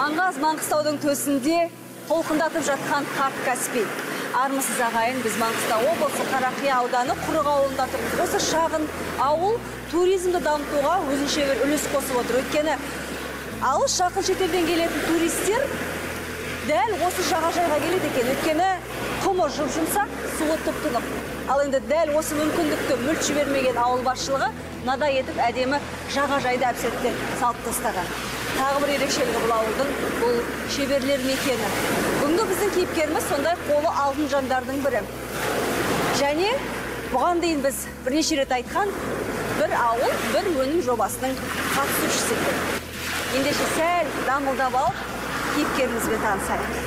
Маңғаз Маңғыстаудың төсінде толқындатып жатқан қарт Каспий. Армысыз ағайын, біз Маңғыстау облысы Қарақия ауданы Құрық ауылында тұрмыз. Осы шағын ауыл туризмді дамытуға өзінше бір үлес қосып отыр. Өйткені алыс жақын шетелден келетін туристер дәл осы жағажайға келеді екен. Өйткені құмы жұп-жұмсақ, суы тұп-тұнық. Ал енді дәл осы мүмкіндікті мүлт жібермеген ауыл басшылығы мынадай етіп әдемі жағажайды әп-сәтте салып тастаған. Тағы бір ерекшелігі бұл ауылдың бұл шеберлер мекені. Бүгінгі біздің кейіпкеріміз сондай қолы алтын жандардың бірі. Және бұған дейін біз бірнеше рет айтқан бір ауыл, бір өнім жобасының қатысушысы екен. Ендеше сәл дамылдап алып, кейіпкерімізбен танысайық.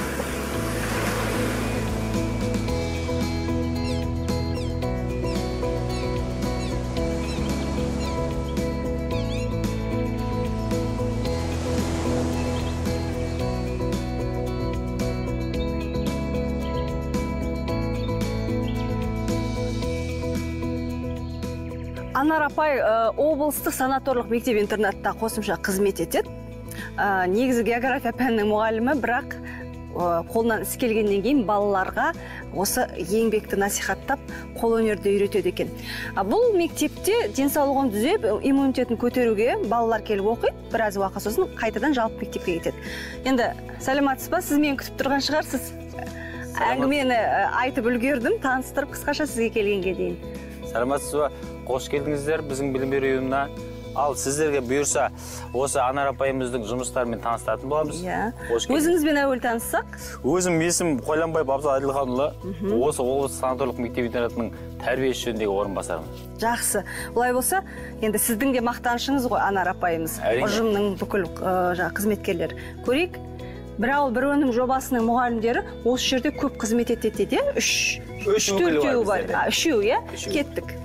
Анар апай облыстық санаторлық мектеп-интернатта қосымша қызмет етеді. Негізі география пәнінің мұғалімі, бірақ қолынан іс келгеннен кейін балаларға осы еңбекті насихаттап, қолөнерді үйретеді екен. Бұл мектепте денсаулығын түзеп, иммунитетін көтеруге балалар келіп оқиды, біраз уақыт сосын қайтадан жалпы мектепке кетеді. Енді сәлематсыз ба, сіз мені күтіп тұрған шығарсыз. Әңгімені айтып үлгердім, таныстырып қысқаша сізге келгенге дейін. Сәлематсыз ба, қош келдіңіздер біздің білім беру ұйымына. Ал сіздерге бұйырса, осы Анар апайымыздың жұмыстарымен таныстыратын боламыз. Өзіңізбен әуел таныссақ? Өзім есім Қойланбаев Абзал Әділханұлы, осы облыстық санаторлық мектеп-интернатының тәрбиесі жөніндегі орынбасарымын. Жақсы. Олай болса, енді сіздің де мақтанышыңыз ғой Анар апайымыз, ұжымның бүкіл қызметкерлері. Көрейік, бір ауыл бір өнім жобасының мұғалімдері осы жерде көп қызмет етеді де, үшеу бар. Үшеу, иә? Кеттік.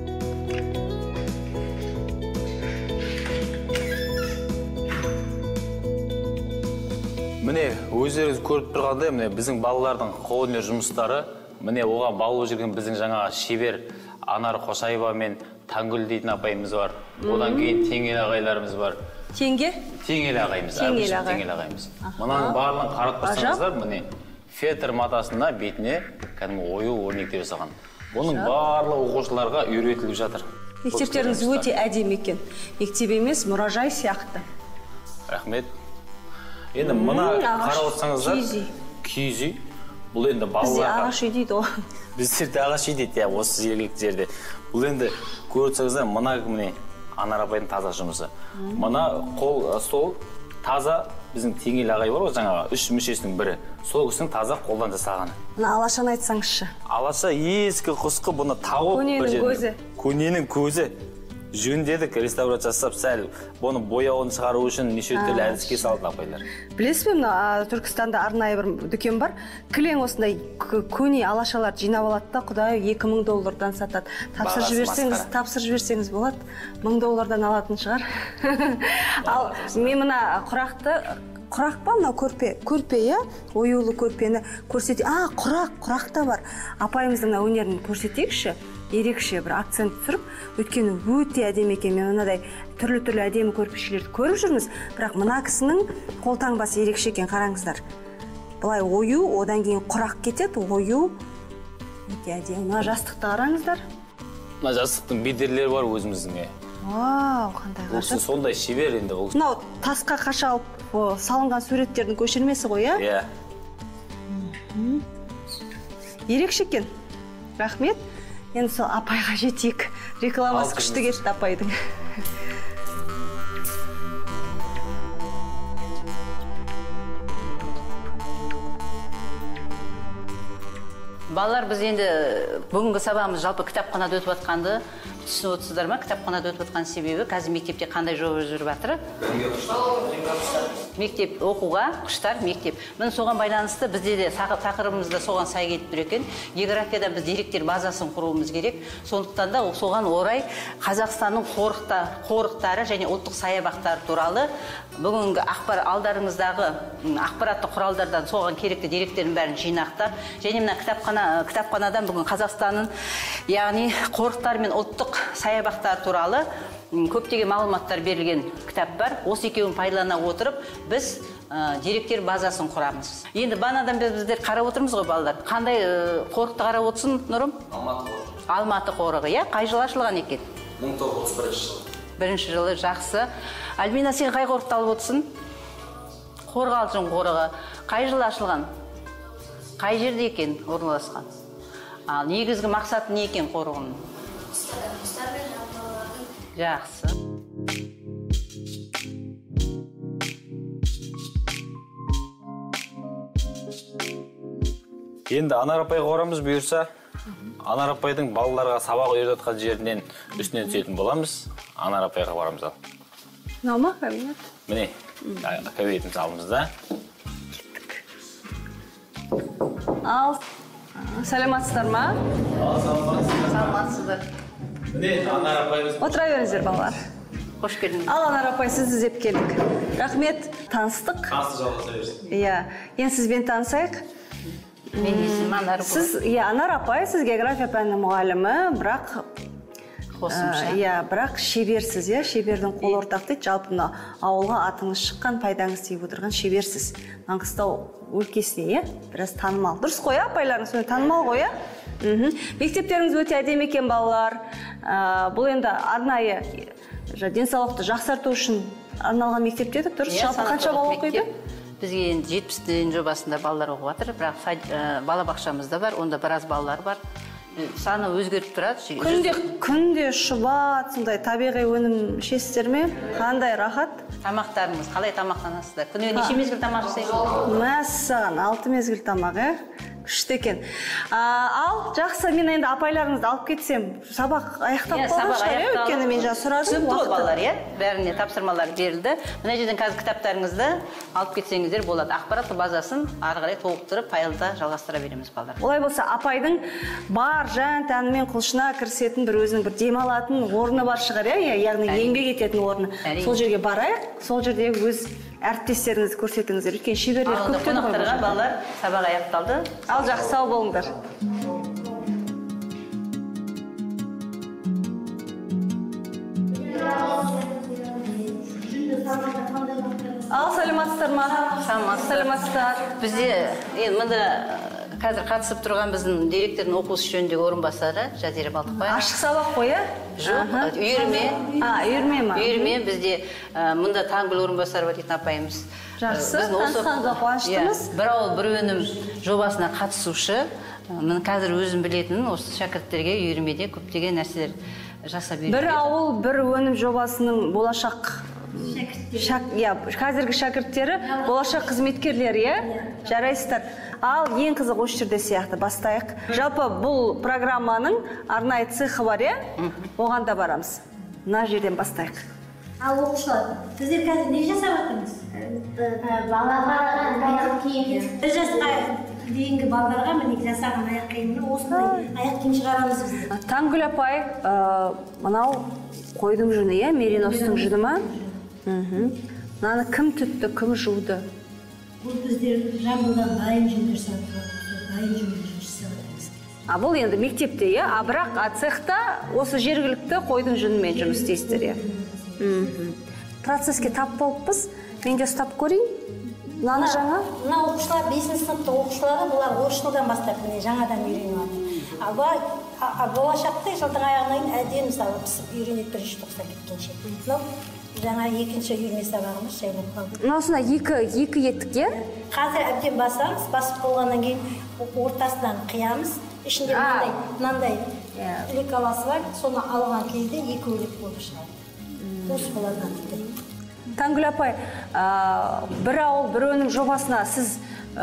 Міне, өздеріңіз көріп тұрғандай, міне біздің балалардың қолөнер жұмыстары, міне оған баулып жүрген біздің жаңағы шебер Анар Қошаева мен Таңгүл дейтін апайымыз бар. Одан кейін Теңел ағайларымыз бар. Теңел ағайымыз. Теңел ағайымыз. Мұнаның барлығын қарап тұрсаңыздар, міне фетр матасына бетіне кәдімгі ою өрнектер жасаған. Бұның барлығы оқушыларға үйретіліп жатыр. Мектептеріңіз өте әдемі екен. Мектеп емес, мұражай сияқты. Рахмет. Енді мұна қарап отырсаңыздар, киіз үй. Бұл енді балаларға... Бізде ағаш үй дейді о. Біздерде ағаш үй дейді, осы жергілікті жерде. Бұл енді көріп отырсаңыздар, мұна міне Анар апайдың таза жұмысы. Мұна стол таза біздің Теңел ағай бар ғой, жаңағы 3 мүшесінің бірі. Сол кісінің таза қолдан жасағаны. Мұна алашаны айтсаңызшы. Алаша ескі құсқы, бұны тауып бір жерден. Көненің көзі. Жөндедік, реставрация жасап, сәл бұны бояуын шығару үшін неше түрлі әдіске салды апайлар. Білесіз бе, Түркістанда арнайы бір дүкен бар. Кілең осындай көне алашаларды жинап алады да, құдай $2000 сатады. Тапсырып жіберсеңіз болады, $1000 алатын шығар. Ал мен мына құрақ па, мына көрпе, оюлы көрпені көрсете. Құрақ та бар. Апайымыздың өнерін көрсетейікші. Ерекше бір акцент түсіріп, өйткені өте әдемі екен. Мен мынадай түрлі әдемі көрпешелерді көріп жүрміз, бірақ мына кісінің қолтаңбасы ерекше екен, қараңыздар. Бұлай ою, одан кейін құрақ кетеді, ою өте әдемі. Мына жастықты қараңыздар. Мына жастықтың бедерлері бар өзіміздің. Вау, қандай ғажап. Сондай шебер енді ол. Мынау тасқа қашалып салынған суреттердің көшірмесі ғой, иә? Ерекше екен. Рахмет. Енді сол апайға жетейік. Рекламасы күшті кетті апайдың. Балалар, біз енді бүгінгі сабағымыз жалпы кітапханада өтіп жатқанды түсініп отырсыздар ма? Кітапханада өтіп жатқан себебі қазір мектепте қандай жоба жүріп жатыр? Мектеп оқуға, құштар мектеп. Міне соған байланысты бізде де тақырыбымыз да соған сай келіп тұр екен. Географияда біз деректер базасын құруымыз керек. Сондықтан да соған орай Қазақстанның қорықтары және ұлттық саябақтары туралы бүгінгі алдарыңыздағы ақпаратты құралдардан соған керекті деректердің бәрін жинақтап, және мына кітапханадан бүгін Қазақстанның, яғни қорықтар мен ұлттық саябақтар туралы көптеген мағлұматтар берілген кітап бар. Осы екеуін пайдалана отырып, біз деректер базасын құрамыз. Енді бағанадан біздер қарап отырмыз ғой, балалар. Қандай қорықты қарап отырсын, Нұрым? Алматы қорығы, иә? Қай жылы ашылған екен? 1931 жылы. Бірінші жылы, жақсы. Альбина, сен қай қорықты алып отырсын? Қорғалжын қорығы. Қай жылы ашылған? Қай жерде екен орналасқан? Ал негізгі мақсаты не екен қорығының? Жақсы. Енді Анар апайға орамыз бұйырса, Анар апайдың балаларға сабақ үйреткен жерінен үстінен түсетін боламыз. Анар апайға барамыз ал. Мынау ма кабинет? Міне, кабинетіміз алымыз да. Ал, сәлематсыздар ма? Саламатсыздар. Міне, Анар апайымыз. Отыра беріңіздер, балалар. Қош келдіңіз. Ал, Анар апай, сізді іздеп келдік. Рахмет, таныстық. Танысты жалғаса берсін. Иә, енді сізбен танысайық. Мен есімім Анар. Сіз, Анар апай, сіз география пәнінің мұғалімі, бірақ бірақ шеберсіз, шебердің қол ортақ дейді. Жалпы ауылға атыңыз шыққан, пайдаңыз тиіп отырған шеберсіз. Маңғыстау өлкесіне, біраз танымал. Дұрыс қой, апайларыңыз сөyle танымал қой, Мектептеріңіз өте әдемі екен, балалар. Бұл енді арнайы денсаулықты жақсарту үшін арналған мектеп дедік, дұрыс? Жалпы қанша бала оқиды? Бізге енді 70-тен жобасында балалар оқып жатыр, бірақ балабақшамызда бар, онда біраз балалар бар. Саны өзгеріп тұрады. Күнде шұбат, сондай табиғи өнім ішесіздер ме? Қандай рахат? Тамақтарыңыз, қалай тамақтанасыздар? Күніге неше мезгіл тамақ жасайсыз? Мәссаған, 6 мезгіл тамақ, күшті екен. Ал, жақсы, мен енді апайларыңызды алып кетсем, сабақ аяқтап қалған шығар, өйткені мен сұрадым. Түсінікті ғой, балалар, бәріне тапсырмалар берілді. Мына жерден қазір кітаптарыңызды алып кетсеңіздер болады. Ақпараттық базасын ары қарай толықтырып, файлда жалғастыра береміз, балалар. Олай болса, апайдың бар жан тәнімен құлшына кірісетін бір өзінің бір демалатын орны бар шығар, яғни еңбек ететін орны. Сол жерге барайық, сол жерде өз әріптестеріңізді көрсетіңіздер. Үлкен шеберлер көп деді ғой. Қонақтарға балалар сабақ аяқталды. Ал, жақсы, сау болыңдар. Ал, сәлематсыздар ма? Сәлематсыздар. Бізде мында қазір қатысып тұрған біздің директордың оқусы жөніндегі орынбасары Жазира Балтықбаева. Ашық сабақ қой, Жоқ, үйірме. Үйірме ма? Үйірме, бізде мұнда Таңгүл орынбасарова дейтін апайымыз. Жақсы, танысқанға қуаныштымыз. Бір ауыл бір өнім жобасына қатысушы. Мен қазір өзім білетін осы шәкірттерге үйірмеде көптеген нәрселер жасап береді. Бір ауыл бір өнім жобасының болашақ қазіргі шәкірттері болашақ қызметкерлер, жарайсыздар. Ал, ең қызық осы жерде сияқты бастайық. Жалпы бұл программаның арнайы цехы бар, оған да барамыз. Мына жерден бастайық. Ал, оқушылар, сіздер қазір не жасап жатырмыз? Балаға аяқ киім. Бір жасқа дейінгі балаларға міне жасаған аяқ киімді осындай аяқ киім шығарамыз біз. Таңгүл апай, мынау қойдың жүні, мериностың жүні ма? Мынаны кім түтті, кім жуды? Бұл біздер Жамбылдан дайын жүндер сатып, дайын жүндер жасап жатырмыз. Бұл енді мектепте, бірақ цехта осы жергілікті қойдың жүнімен жұмыс істейсіздер. Процеске тап болыппыз. Мен де ұстап көрейін. Мынаны жаңа? Мына оқушылар 5-ші сыныпты оқушылары, бұлар орыс жылдан бастап жаңадан үйреніп жатыр. Болашақта жылдың аяғына дейін әдемі мысалы пісіп үйренеді бірінші тоқсан кеткенше. Жаңа екінші үйірме сабағымыз жайлап қалды. Мынасына екі еттік, Қазір әбден басамыз, басып болғаннан кейін ортасынан қиямыз. Ішінде мынандай лекаласы бар, соны алған кезде екі өлек болып шығады. Осы болардан дейді. Таңгүл апай, бір ауыл, бір өнім жобасына сіз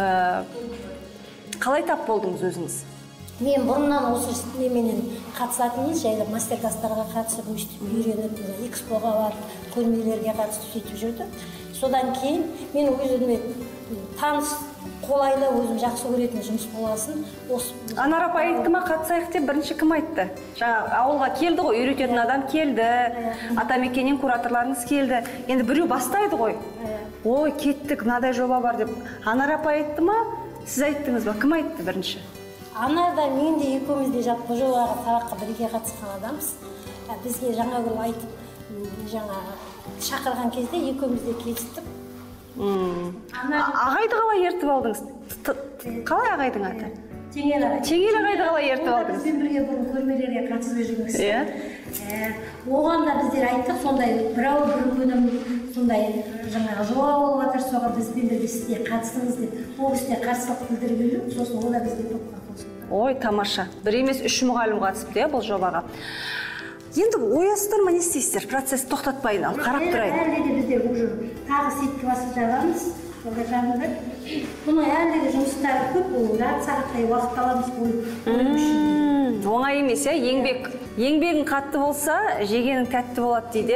қалай тап болдыңыз өзіңіз? Мен бұрыннан осы неменен қатысатынмыз, жайлап мастер-класстарға қатысып, үйреніп, экспоға барып, көрмелерге қатысып сөйтіп жүрді. Содан кейін мен өзіме таныс, қолайлы, өзім жақсы көретін жұмыс боласын. Анар апай айтты ма, қатысайық деп бірінші кім айтты? Жаңа ауылға келді ғой, үйрететін адам келді, атамекеннен кураторларыңыз келді. Енді біреу бастайды ғой. Ой, кеттік, мынадай жоба бар деп. Анар апай айтты ма, сіз айттыңыз ба? Кім айтты бірінші? Анар да мен де екеуміз де бұл жобаға сабаққа бірге қатысқан адамбыз. Бізге жаңа күн айтып, жаңағы шақырған кезде екеуміз де келістік. Ағайды қалай ертіп алдыңыз? Қалай ағайдың аты? Теңел ағай. Теңел ағайды қалай ертіп алдыңыз? Бізбен бірге бұрын көрмелерге қатысып жүрміз. Оған да біздер айттық, сондай бірау бір күнім сондай жаңағы жоба болып жатыр, соған бізбен бірге сізде қатысыңыз деп. Ол кісі де қарсылық білдіріп жүр, сосын ол да бізге топқа қосылды. Ой, тамаша. Бір емес 3 мұғалім қатысыпты, бұл жобаға. Енді оясыздар ма, не істейсіздер? Процесс тоқтатпайын, ал қарап тұрайын. Әлде де біздер уже тағы сеткі басып жағамыз. Бұның әлде де жұмыстары көп, ол жарты сағаттай уақыт аламыз бұл үшін. Оңай емес, еңбегің қатты болса, жегенің тәтті болады дейді.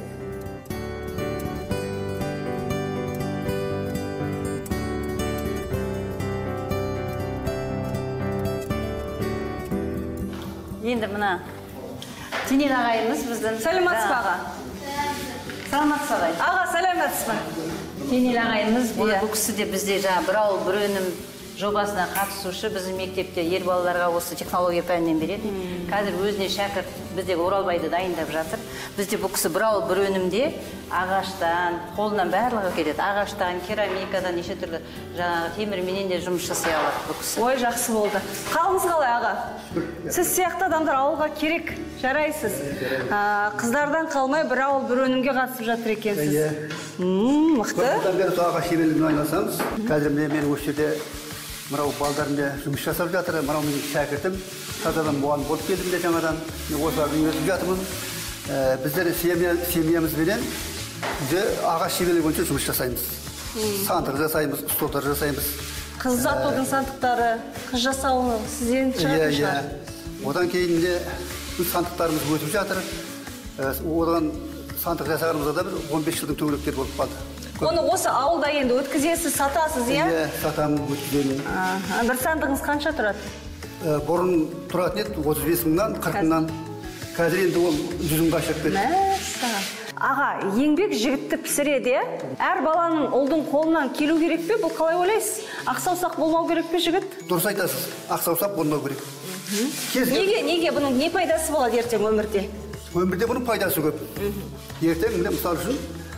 Енді мына Теңел ағайымыз біздің. Сәлематсыз ба аға? Саламатсыз ағай. Аға, сәлематсыз ба? Теңел ағайымыз, бұл кісі де бізде жаңа бір ауыл бір өнім жобасына қатысушы. Біздің мектепте ер балаларға осы технология пәнінен береді. Қазір өзіне шәкірт біздегі Оралбайды дайындап жатыр. Бізде бұл кісі бір ауыл бір өнімде ағаштан, қолынан барлығы келеді. Ағаштан, керамикадан, неше түрлі жаңағы темірменен де жұмыс жасай алады бұл кісі. Ой, жақсы болды. Қалыңыз қалай аға? Сіз сияқты адамдар ауылға керек, жарайсыз. Қыздардан қалмай бір ауыл бір өнімге қатысып жатыр екенсіз. Мықты. Бұдан бері ағаш шеберлігімен айналысамыз. Қазір мен осы жерде мынау балдарымда жұмыс жасап жатыр. Мынау менің шәкіртім. Тазадан мұғалім болып келдім де жаңадан. Осыларды үйретіп жатырмын. Біздер семьямызбенен ағаш шеберлігі бойынша жұмыс жасаймыз. Сандық жасаймыз, столдар жасаймыз. Қыз ұзатудың сандықтары, қыз жасауының сізден шығатын шығар. Одан кейін де біз сандықтарымыз өтіп жатыр. Одан сандық жасағанымызда да бір 15 жылдың төңіректері болып қалды. Оны осы ауылда енді өткізесіз, сатасыз, иә? Иә, сатамын, өткіземін. Бір сандығыңыз қанша тұрады? Бұрын тұратын еді 35 мыңнан, 40 мыңнан. Қазір енді ол 100 мыңға шығып кетті. Аға, еңбек жігітті пісіреді, әр баланың ұлдың қолынан келу керек пе? Бұл қалай ойлайсыз? Ақсаусақ болмау керек пе жігіт? Дұрыс айтасыз, ақсаусақ болмау керек. Неге бұның не пайдасы болады ертең өмірде? Өмірде бұның пайдасы көп. Ертең, мысал үшін,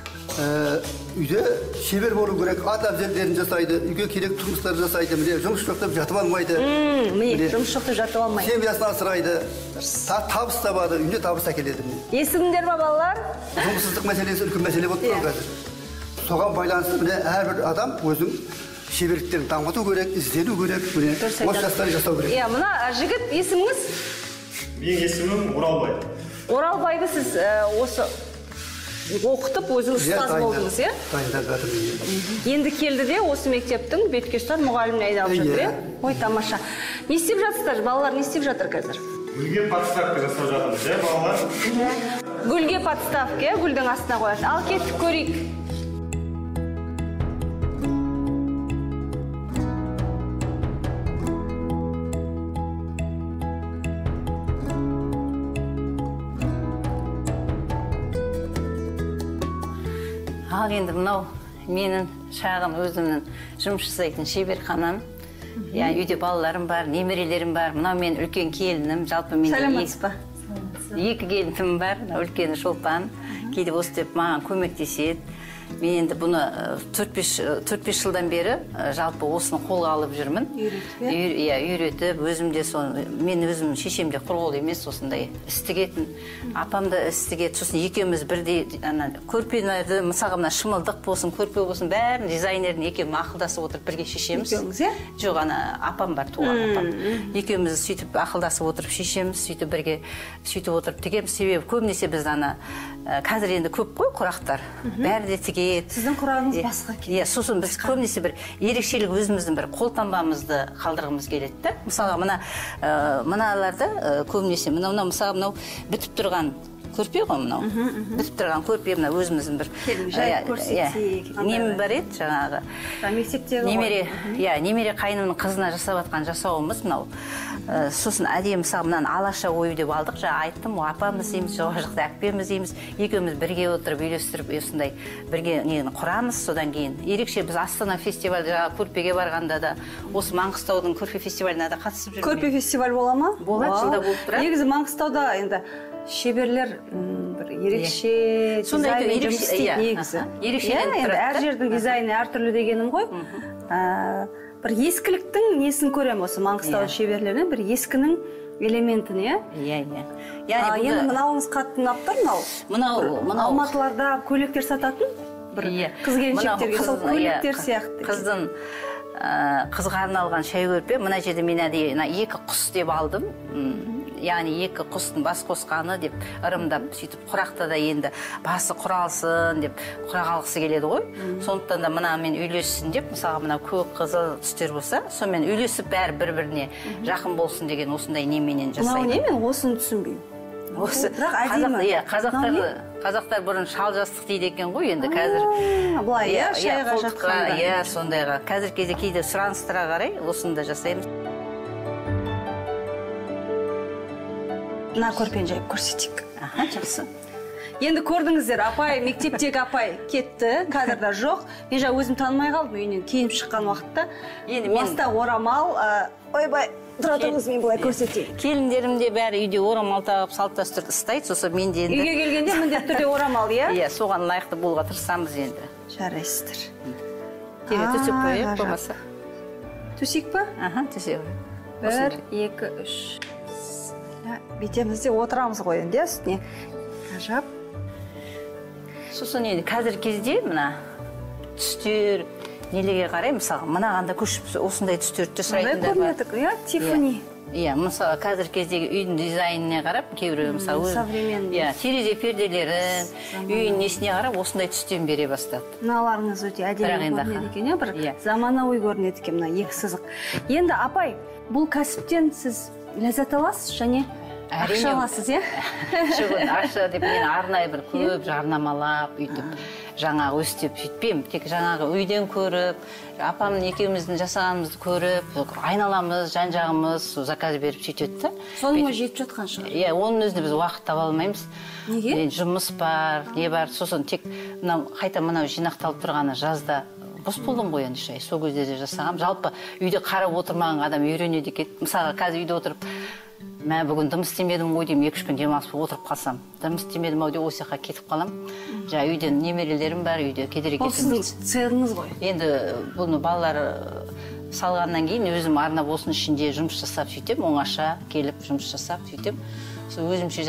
үйде шебер болу керек, ат әбзелдерін жасайды, үйге керек тұрмыстар жасайды, жұмыс жоқтап жатып алмайды. Жұмыс жоқтап жатып алмайды. Семьясын асырайды, табыс табады, үйіне табыс әкеледі. Естідіңдер ме балалар? Жұмыссыздық мәселесі үлкен мәселе болып тұр қазір. Соған байланысты әрбір адам өзінің шеберліктерін дамыту керек, іздену керек, осы жастарды жасау керек. Мына жігіт, есіміңіз? Менің есімім Оралбай. Оралбайды сіз осы оқытып, өзіңіз ұстаз болдыңыз, иә? Дайындап жатырмын. Енді келді де осы мектептің бетке ұстар мұғаліміне айдалып жатыр, иә? Ой, тамаша. Не істеп жатсыздар? Балалар не істеп жатыр қазір? Гүлге подставка жасап жатырмыз, иә, балалар? Гүлге подставка, гүлдің астына қояды. Ал кеттік көрейік. Ал енді мынау менің шағын өзімнің жұмыс жасайтын шеберханам. Үйде балаларым бар, немерелерім бар. Мынау мен үлкен келінім. Жалпы мен екі келінім бар. Үлкені Шолпан. Кейде осы деп маған көмектеседі. Мен енді бұны 4-5 жылдан бері жалпы осыны қолға алып жүрмін. Үйретіп, өзімде мен өзім шешемде құрғыл емес, осындай істігетін. Апамда істігет, сосын екеуміз бірдей көрпелерді, мысалға мына шымылдық болсын, көрпе болсын, бәрін дизайнердің екеуміз ақылдасып отырып бірге шешеміз. Жоқ, апам бар, туған апам. Екеуміз сөйтіп ақылдасып отырып шешеміз, сөйтіп бірге сөйтіп отырып тігеміз. Себебі көбінесе біз қазір енді көп қой құрақтар. Бәрі де тігеді. Сіздің құрағыңыз басқа келеді. Сосын біз көбінесе бір ерекшелік өзіміздің бір қолтаңбамызды қалдырғымыз келеді. Мысалға мыналарды көбінесе мынау мысалға мынау бітіп тұрған көрпе ғой мынау. Бітіп тұрған көрпе мына өзіміздің бір немі бар еді жаңағы. Немере қайнымның қызына жасап жатқан жасауымыз мынау. Сосын әдемі мысалы мынаны алаша ою деп алдық. Жаңа айттым, апамыз дейміз, жоғары жақта әпкеміз дейміз. Екеуміз бірге отырып үйлестіріп осындай бірге нені құрамыз. Содан кейін ерекше біз Астана фестивалі жаңағы көрпеге барғанда да осы Маңғыстаудың көрпе фестиваліне да қатысып жүрмін. Көрпе фестиваль бола ма? Болады, жылда болып тұрады. Негізі Маңғыстауда енді шеберлер бір ерекше дизайнмен жұмыс істейді негізі. Енді әр жердің дизайны әртүрлі дегенім ғой. Бір ескіліктің несін көрем осы Маңғыстау шеберлерінен, бір ескінің элементін, иә? Енді мынауыңыз қатты ұнап тұр, мынау Алматыларда көйлектер сататын бір қыз келіншектерге сол көйлектер сияқты. Қызға арналған шай көрпе. Мына жерде мен екі құс деп алдым. Яғни екі құстың бас қосқаны деп ырымдап, сөйтіп құрақта да енді басы құралсын деп құрақ алғысы келеді ғой. Сондықтан да мына мен үйлессін деп, мысалы мына көк қызыл түстер болса, сонымен үйлесіп бәрі бір-біріне жақын болсын деген осындай неменен жасаймын. Мынау не, мен осыны түсінбеймін. Осы қазақтар бұрын шал жастық дейді екен ғой, енді қазір былай шайға жатқанда сондайға қазір кезде кейде сұраныстыра қарай осында жасаймыз. Мына көрпені жайып көрсетейік. Жақсы. Енді көрдіңіздер, апай, мектептегі апай кетті, кадрда жоқ. Мен жаңа өзім танымай қалдым, үйінен киініп шыққан уақытта. Баста орамал, ойбай, тұра тұрыңыз, мен былай көрсетейін. Келіндерімде бәрі үйде орамал тағып, салт дәстүрді ұстайды, сосын мен де енді. Үйге келгенде міндетті түрде орамал, иә? Иә, соған лайықты болуға тырысамыз енді. Жарайсыздар. Төсек қойып, болмаса. Төсек па? Төсек. 1, 2, 3. Бетемізде отырамыз ғой енді, үстіне. Ғажап. Сосын енді қазір кезде мына түстер нелеге қарай, мысалы мынағанда көшіп осындай түстерді сұрайтындар бар. Иә, Тиффани. Иә, мысалы қазір кездегі үйдің дизайніне қарап, кейбір мысалы современный. Терезе перделерін, үйдің несіне қарап осындай түстен бере бастады. Мыналарыңыз өте әдемі көрінеді екен, бір заманауи көрінеді екен мына екі сызық. Енді апай, бұл кәсіптен сіз ләззат аласыз және ақша аласыз, иә? Ақша деп мен арнайы бір көп жарнамалап, үйтіп, жаңағы өстеп сөйтпеймін. Тек жаңағы үйден көріп, апамның екеуміздің жасағанымызды көріп, айналамыз, жан-жағымыз заказ беріп сөйтеді. Соның жетіп жатқан шығар. Иә, оның өзінде біз уақыт таба алмаймыз. Неге? Жұмыс бар, не бар, сосын тек қайта мынау жинақталып тұрғаны жазда бос болдым ғой енді шай. Сол кезде де жасағам. Жалпы үйде қарап отырмаған адам үйренеді екен. Мысалы, қазір үйде отырып, мә бүгін дым істемедім ғой деймін, 2-3 күн демалып отырып қалсам. Дым істемедім ау деп осы жаққа кетіп қалам. Жаңа үйден немерелерім бар, үйде кедергі кетемін. Бұл сіздің цехыңыз ғой. Енді бұны балалар салғаннан кейін өзім арнап осының ішінде жұмыс жасап сөйтем, оңаша келіп жұмыс жасап сөйтем. Сол өзімше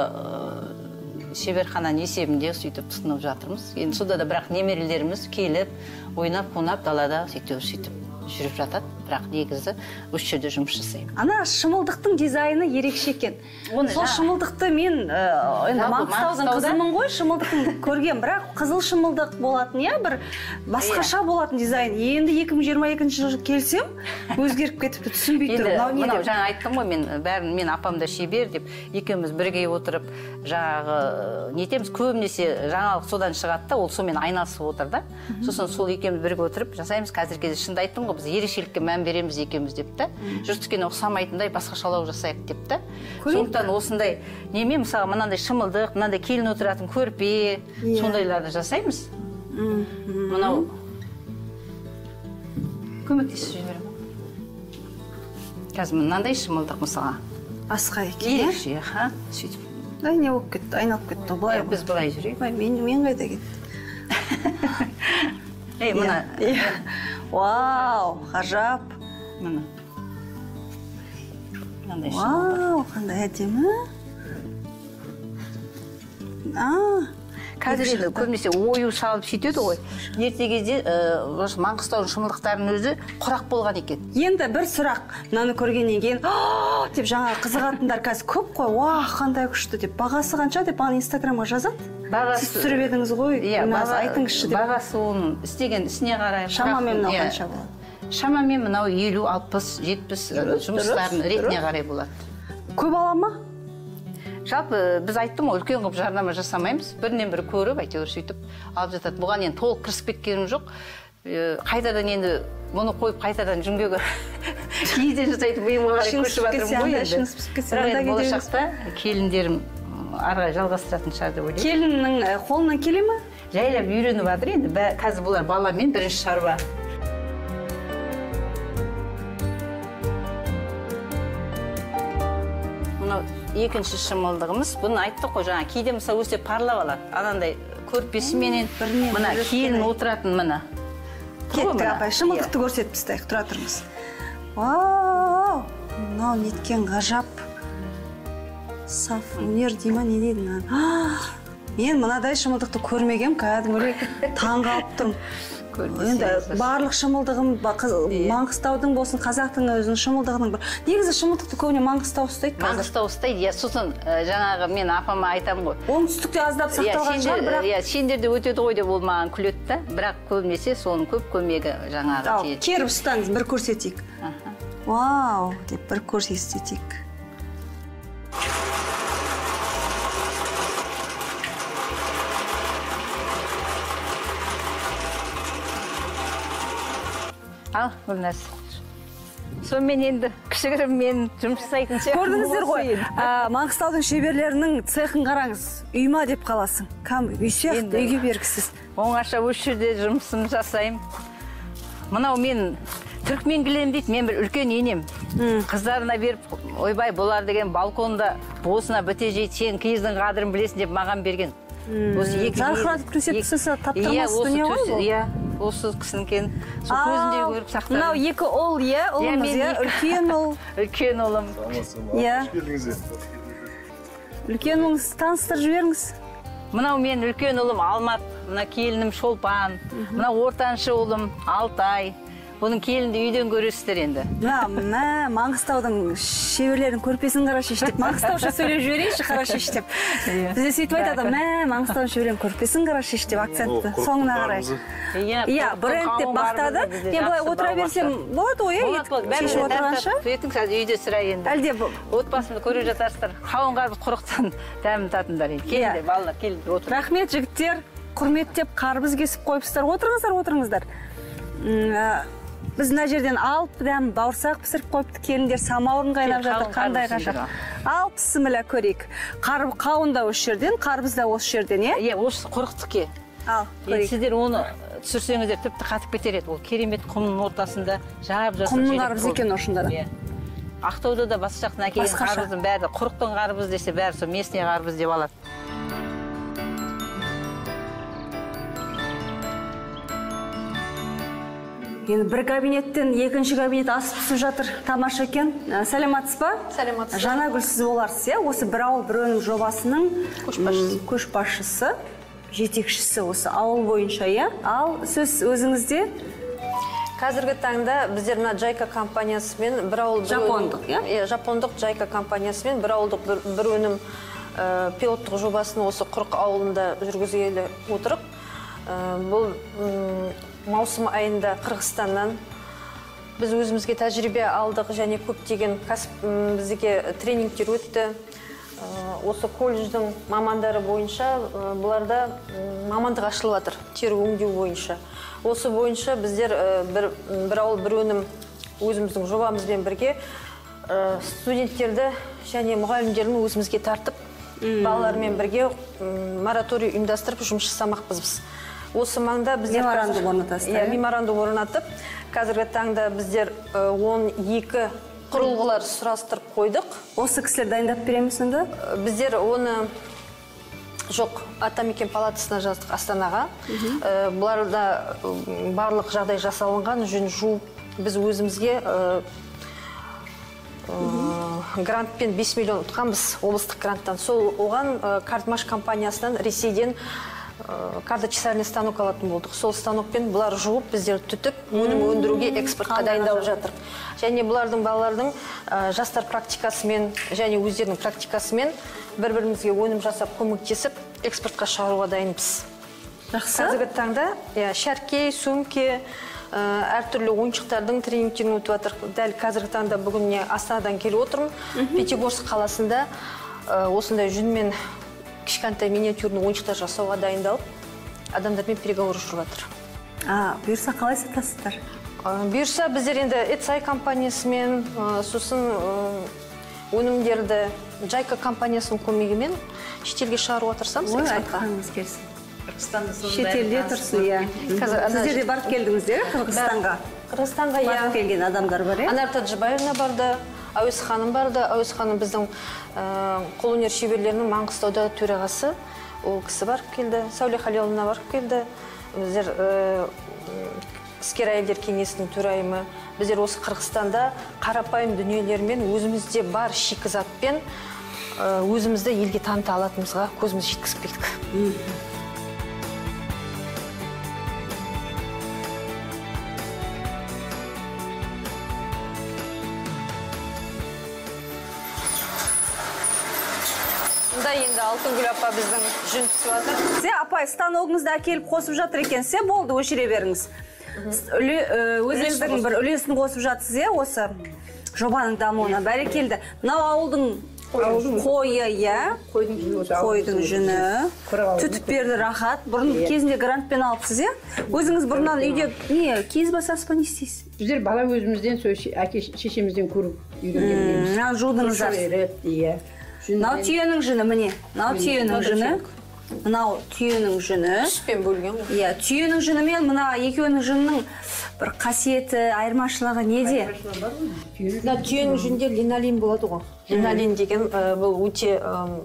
жаңағы шеберхананың есебінде сөйтіп тұтынып жатырмыз. Енді сода да бірақ немерелеріміз келіп, ойнап, қонап, далада сөйтіп жүріп жатады, бірақ негізі осы жерде жұмыс жасаймын. Ана шымылдықтың дизайны ерекше екен. Сол шымылдықты мен Маңғыстаудың қызымын ғой, шымылдықтың көрген, бірақ қызыл шымылдық болатын, иә, бір басқаша болатын дизайн. Енді 2022 жылы келсем, өзгеріп кетіпті, түсінбей тұр. Мынау жаңа айттым ғой, мен апамда шебер деп, екеуміз бірге отырып, жаңағы нетеміз, көбінесе жаңалық содан шығады да, ол сонымен айналысып отыр да. Сосын сол екеуміз бірге отырып жасаймыз. Қазір кезде шынды айттым ғой, біз ерекшелікке мән береміз екеуміз деп та. Жұрттікіне ұқсамайтындай басқашалау жасайық деп та. Сондықтан осындай неме, мысалы мынандай шымылдық, мынандай келін отыратын көрпе, сондайларды жасаймыз. Мынау көмектесіп жіберем. Қазір мынандай шымылдық мысалға. Басқа екен, ерекше, сөйтіп. Ай, не болып кетті, айналып кетті, былай. Біз былай жүрейік. Мен қайда кетті. Мына. Вау, ғажап. Мына. Вау, қандай әдемі. Қазір енді көбінесе ою салып сөйтеді ғой. Ерте кезде Маңғыстаудың шымылдықтарының өзі құрақ болған екен. Енді бір сұрақ, мынаны көргеннен кейін, деп жаңа қызығатындар қазір көп қой, қандай күшті деп. Бағасы қанша деп маған Инстаграмға жазады. Сіз түсіріп едіңіз ғой, айтыңызшы деп. Бағасы оның істеген ісіне қарай. Шамамен мынау қанша болады? Шамамен мынау 50, 60, 70 жұмыстарын ретіне қарай болады. Көп ала ма? Жалпы біз айттым ғой, үлкен қылып жарнама жасамаймыз. Бірінен бірі көріп, әйтеуір сөйтіп алып жатады. Бұған енді толық кірісіп кеткенім жоқ. Қайтадан енді мұны қойып қайтадан жүнгеге киізден жасайтын бұйымға қарай көшіп жатырмын ғой енді. Бірақ енді болашақта келіндерім арғай жалғастыратын шығар деп ойлаймын. Келіннің қолынан келе ме? Жайлап үйреніп жатыр енді. Қазір бұлар баламен бірінші шаруа. екінші шымылдығымыз. Бұны айттық қой жаңа, кейде мысалы өсе парлап алады. Анандай көрпесіменен мына келін отыратын мына. Кеттік апай, шымылдықты көрсетіп тастайық, тұра тұрмыз. Вау, мынау неткен ғажап. Саф өнер дейма, не дейді? Мен мынадай шымылдықты көрмегем, кәдімгідей таң қалып тұрмын. Енді барлық шымылдығым, Маңғыстаудың болсын, қазақтың өзінің шымылдығының бір. Негізі шымылдықты көбіне Маңғыстау ұстайды. Маңғыстау ұстайды, сосын жаңағы мен апама айтамын ғой. Оңтүстікте аздап сақталған шығар, бірақ сендерде өтеді ғой деп ол маған күледі да, бірақ көбінесе соның көп көмегі жаңағы. Керіп ұстаңыз, бір көрсетейік. Вау, деп бір көрсетейік. Ал, бұл нәрсе. Сонымен енді кішігірім мен жұмыс жасайтын сияқты. Көрдіңіздер ғой, Маңғыстаудың шеберлерінің цехын қараңыз, үйма деп қаласың. Кәм, үй сияқты, үйге бергісіз. Оңаша осы жерде жұмысын жасаймын. Мынау мен түрікмен кілем дейді, мен бір үлкен енем. Қыздарына беріп, ойбай, болар деген балконда босына біте жейді, сен киіздің қадірін білесің деп маған берген. Жарқыратып күресеп түсісі таптырмасы дүние ғой бұл? Иә, осы кісінкен көзінде көріп сақтадым. Мынау екі ұл, иә, ұлымыз, иә, үлкен ұл. Үлкен ұлым. Иә. Үлкен ұлыңыз таныстырып жіберіңіз. Мынау мен үлкен ұлым Алмат, мына келінім Шолпан, мына ортаншы ұлым Алтай. Бұның келінді үйден көресіздер енді. Маңғыстаудың шеберлерінің көрпесін қара шеш деп, Маңғыстауша сөйлеп жіберейінші қара шеш деп. Бізде сөйтіп айтады, Маңғыстаудың шеберлерінің көрпесін қара шеш деп акцентті, соңына қарай. Иә, бренд деп бақтады. Мен бұлай отыра берсем, болады ғой, шешіп отырғанша. Сөйтің сәз үйде сұра енді. Әлде отбасымды көріп жатарсыздар, қауын қарбыз құрықтан дәмін татыңдар. Келіңдер, балалар, келіңдер, отыр. Рахмет, жігіттер, құрметтеп қарбыз кесіп қойыпсыздар. Отырыңыздар. Біз мына жерден алып дәм бауырсақ пісіріп қойыпты, келіндер самауырын қайнап жатыр, қандай ғажап. Алып сімілі көрейік. Қауын да осы жерден, қарбыз да осы жерден, е? Е, осы құрықтық ке. Ал, көрейік. Сіздер оны түсірсеңіздер тіпті қатып кетер еді. Ол керемет құмның ортасында жағып жасап. Құмның қарбыз екен осында да. Ақтауда да басқа жақтан әкелген қарбыздың бәрі, құрықтың қарбыз десе бәрі сол местный қарбыз деп алады. Енді бір кабинеттен екінші кабинет асып түсіп жатыр. Тамаша екен. Сәлематсыз ба? Сәлематсыз. Жанагүл сіз боларсыз, иә? Осы бір ауыл бір өнім жобасының көшбасшысы, жетекшісі осы ауыл бойынша, иә? Ал сөз өзіңізде? Қазіргі таңда біздер мына Джайка компаниясымен бір ауыл жапондық, иә? Жапондық Джайка компаниясымен бір ауылдық бір өнім пилоттық жобасын осы Құрық ауылында жүргізгелі отырып, бұл маусым айында Қырғызстаннан біз өзімізге тәжірибе алдық және көптеген бізге тренингтер өтті. Осы колледждің мамандары бойынша бұларда мамандық ашылып жатыр, тері өңдеу бойынша. Осы бойынша біздер бір ауыл бір өнім өзіміздің жобамызбен бірге студенттерді және мұғалімдерін өзімізге тартып, балалармен бірге мораторий ұйымдастырып жұмыс жасамақпыз біз. Осы маңда біздер меморандум орнатып, қазіргі таңда біздер 12 құрылғылар сұрастырып қойдық. Осы кісілер дайындап береміз сонда? Біздер оны жоқ, Атамекен палатасына жаздық, Астанаға. Бұларда барлық жағдай жасалынған, жүн жуып, біз өзімізге грантпен 5 миллион ұтқанбыз, облыстық гранттан. Сол оған Картмаш компаниясынан Ресейден кардочесарный станок алатын болдық. Сол станокпен бұлар жуып, біздер түтіп, өнім өндіруге экспортқа дайындалып жатыр. Және бұлардың балалардың жастар практикасымен және өздерінің практикасымен бір-бірімізге өнім жасап, көмектесіп, экспортқа шығаруға дайынбыз. Жақсы. Қазіргі таңда шәрке, сөмке, әртүрлі ойыншықтардың тренингтерін өтіп жатыр. Дәл қазіргі таңда бүгінне Астанадан келіп отырмын. Пятигорск қаласында осындай жүнмен кішкентай миниатюрный ойыншықтар жасауға дайындалып, адамдармен переговор жүріп жатыр. Бұйырса қалай сатасыздар? Бұйырса біздер енді Эцай компаниясымен, сосын өнімдерді Джайка компаниясының көмегімен шетелге шығаруға тырысамыз. Ой, айтқаныңыз келсін. Шетелде тұрсын, иә. Сіздер де барып келдіңіздер Қырғызстанға? Қырғызстанға, иә. Барып келген адамдар бар, иә? Анар Таджибаевна барды, Әуес ханым барды. Әуес ханым біздің қолөнер шеберлерінің Маңғыстауда төрағасы. Ол кісі барып келді. Сәуле Халиловна барып келді. Біздер іскер әйелдер кеңесінің төрайымы. Біздер осы Қырғызстанда қарапайым дүниелермен өзімізде бар шикізатпен өзімізді елге таныта алатынымызға көзіміз жеткізіп кеттік. Енді Алтынгүл апа біздің жүн түсіп жатыр. Сіз апай станогыңызды әкеліп қосып жатыр екен, сіз болды өшіре беріңіз. Өзіңіздің бір үлесін қосып жатсыз, осы жобаның дамуына. Бәрекелді. Мынау ауылдың қойы, қойдың жүні, түтіп берді рахат. Бұрын кезінде грантпен алыпсыз, өзіңіз бұрыннан үйде киіз басасыз ба, не істейсіз? Біздер бала өзімізден, әке шешемізден көріп үйренгенбіз. Жудыңыздар. Мынау түйенің жүні, міне. Мынау түйенің жүні. Мынау түйенің жүні. Түспен бөлген ғой. Иә, түйенің жүні мен мына екеуінің жүнінің бір қасиеті, айырмашылығы неде? Түйенің жүнінде линолин болады ғой. Линолин деген бұл өте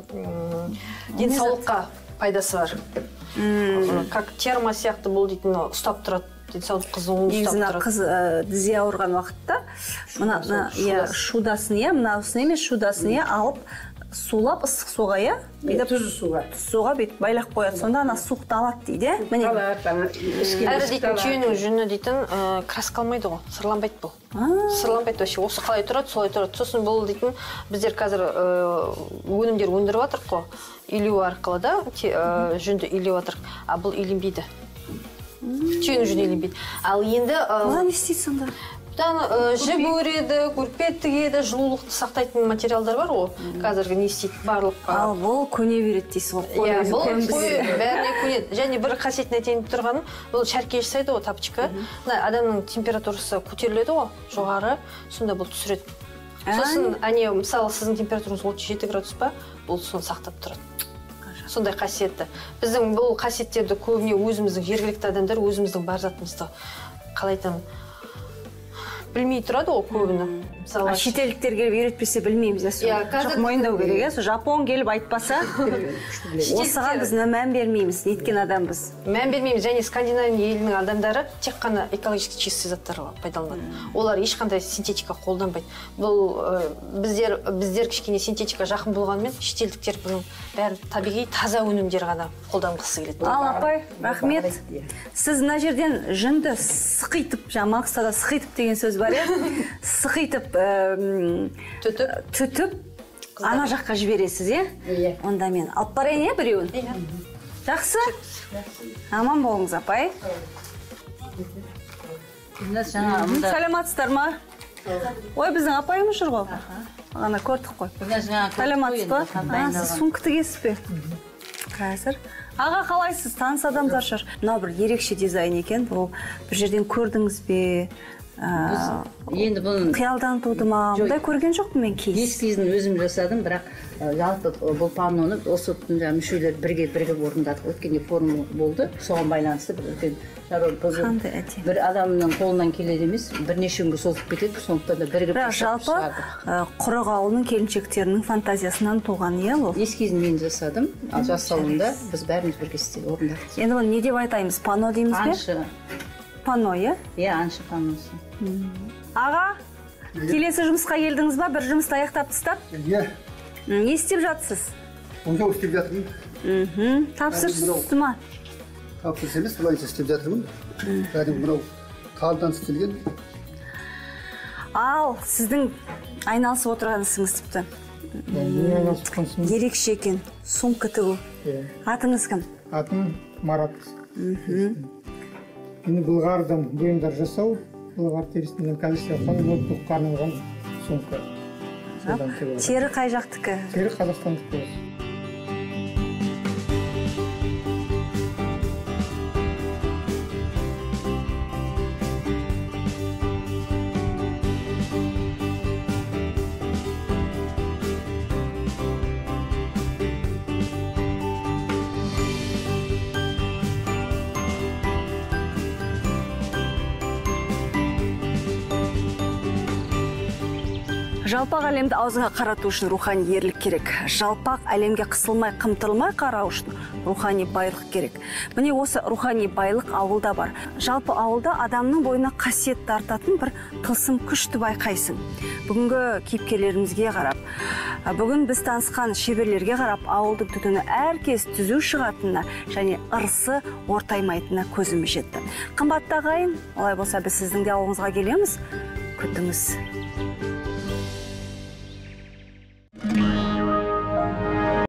денсаулыққа пайдасы бар. Как термо сияқты бұл дейтін ұстап тұрады. Денсаулық қызуын ұстап тұрады. Қыз дізе ауырған уақытта шудасын, мынаусын емес шудасын алып сулап ыстық суға, тұзы суға. Суға бет байлақ қояды. Сонда ана суықты алады дейді, Әрі дейтін түйенің жүні дейтін краскалмайды ғой, сырланбайды бұл. Сырланбайды вообще. Осы қалай тұрады, солай тұрады. Сосын бұл дейтін біздер қазір өнімдер өндіріп жатырық қой. Илеу арқылы да жүнді илеу жатырық. А бұл иленбейді. Түйенің жүні иленбейді. Ал енді... Одан не істейді сонда? Жіп өреді, көрпе тігеді, жылулықты сақтайтын материалдар бар ғой. Қазіргі не істейді барлық. Ал бұл көне береді дейсіз ғой. Бұл бәріне көнеді. Және бір қасиетін айтайын тұрғаным, бұл шәрке жасайды ғой, тапчика. Адамның температурасы көтеріледі ғой, жоғары, сонда бұл түсіреді. Сосын, мысалы, сіздің температурыңыз 37 градус па, бұл соны сақтап тұрады. Сондай қасиетті. Біздің бұл қасиеттерді көбіне өзіміздің жергілікті адамдар өзіміздің бар затымызды қалай айтамын, білмей тұрады ол көбіні. Шетелдіктер келіп үйретпесе білмейміз. Жоқ мойындау керек. Жапон келіп айтпаса, осыған біз мән бермейміз, неткен адамбыз. Мән бермейміз, және Скандинавия елінің адамдары тек қана экологически чистый заттар пайдаланады. Олар ешқандай синтетика қолданбайды. Бұл біздер кішкене синтетика жақын болғанымен, шетелдіктер бұның бәрін табиғи таза өнімдер ғана қолданғысы келеді. Ал апай, рахмет. Сіз мына жерден жүнді сықитып, Маңғыстауда сықитып деген сөз бар, сықитып түтіп ана жаққа жібересіз, онда мен алып барайын, біреуін? Жақсы? Аман болыңыз, апай. Сәлематсыздар ма? Ой, біздің апайымыз жүр ғой. Ана көрдік қой. Сәлематсыз ба? Сіз сумка тігесіз бе? Қазір. Аға, қалайсыз? Таныс адамдар шығар. Мынау бір ерекше дизайн екен. Бұл бір жерден көрдіңіз бе? Енді бұның қиялдан туды ма? Бұндай көрген жоқпын мен кейс. Ескізін өзім жасадым, бірақ жалпы бұл панноны осы мүшелер бірге орындадық. Өткенде форум болды, соған байланысты бір адамның қолынан келеді емес, бірнеше күнге созылып кетеді, сондықтан да бірігіп жалпы Құрық ауылының келіншектерінің фантазиясынан туған ол. Ескізін мен жасадым, ал жас салонда біз бәріміз бірге орындадық. Енді оны не деп айтаймыз? Панно дейміз бе? Аншы. Панно, аншы панносы. Аға, келесі жұмысқа келдіңіз ба? Бір жұмысты аяқтап тастап? Не істеп жатсыз? Онда істеп жатырмын. Тапсырысыз ма? Тапсырыс емес, былайша істеп жатырмын. Кәдімгі мынау талдан істелген. Ал, сіздің айналысып отырған ісіңіз тіпті. Ерекше екен, сумка тігу. Атыңыз кім? Атым Марат. Енді былғардан бұйымдар жасау, былғар терісінен коллекцияға ноутбукқа арналған сумка. Тері қай жақтікі? Тері қазақстандікі. Жалпақ әлемді аузыңа қарату үшін рухани ерлік керек. Жалпақ әлемге қысылмай, қымтырылмай қарау үшін рухани байлық керек. Міне осы рухани байлық ауылда бар. Жалпы ауылда адамның бойына қасиет тартатын бір тылсым күшті байқайсың. Бүгінгі кейіпкерлерімізге қарап, бүгін біз танысқан шеберлерге қарап, ауылдың түтіні әркез түзу шығатынына және ырысы ортаймайтынына көзіміз жетті. Қымбатты ағайын, олай болса біз сіздің де ауылыңызға келеміз. Күтіңіз.